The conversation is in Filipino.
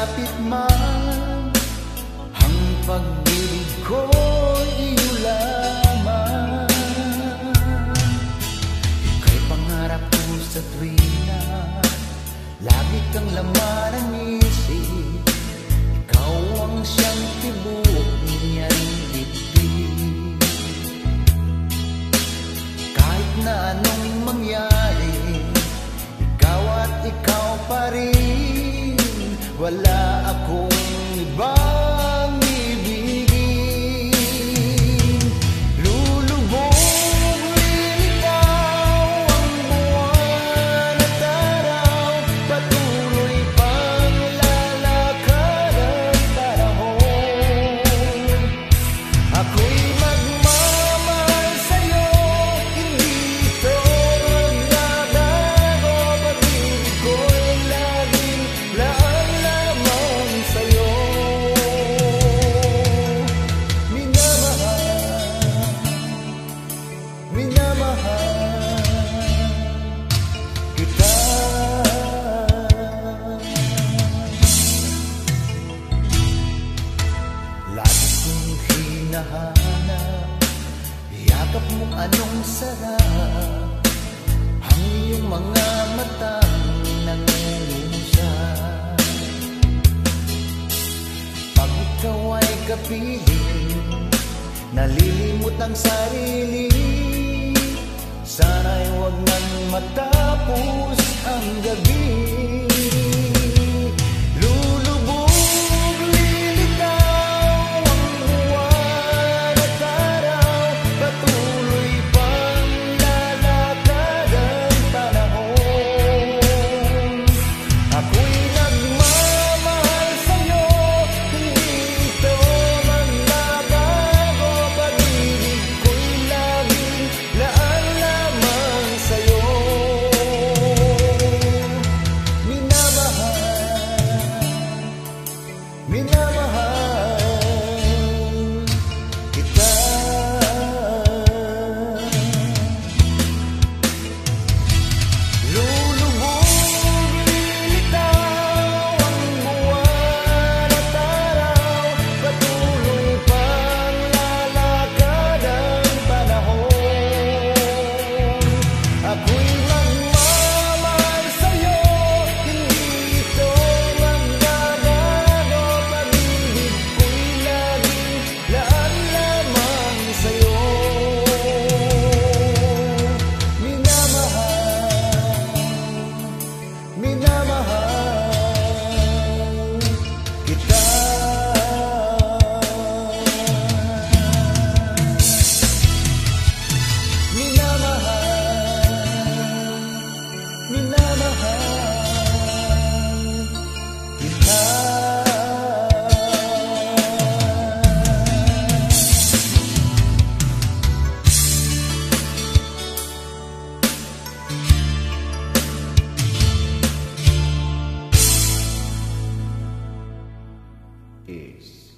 malapit man, ang pag-ibig ko'y iyo lamang. Ika'y pangarap ko sa tuwina, lagi kang laman ng isip. Ikaw ang siyang tibok niyang dibdib. Kahit na anong mangyari, ikaw at ikaw pa rin. Wala akong ibang ibigin. Lulubog, lilitaw ang buwan at araw. Patuloy pang lalakad ang panahon. Ako'y magmamahal sa'yo, hindi ito magbabago. Pag-ibig ko'y laging laan lamang sa'yo. Minamahal kita. Lagi kong hinahanap yakap mong anong sarap, ang iyong mga matang nangungusap. Pag ikaw ay kapiling, nalilimot ang sarili. Sana'y huwag nang matapos ang gabi. Lulubog, lilitaw ang buwan at araw. Patuloy pang lalakad ang panahon. Ako'y nagmamahal sa'yo, hindi ito magbabago. Pag-ibig ko'y laging laan lamang sa'yo. Minamahal kita. Lulubog, lilitaw ang buwan at araw. Patuloy pang lalakad ang panahon. Ako'y magmamahal sa'yo, hindi ito magbabago. Pag-ibig ko'y laging laan lamang sa'yo. Minamahal kita. Minamahal kita. Is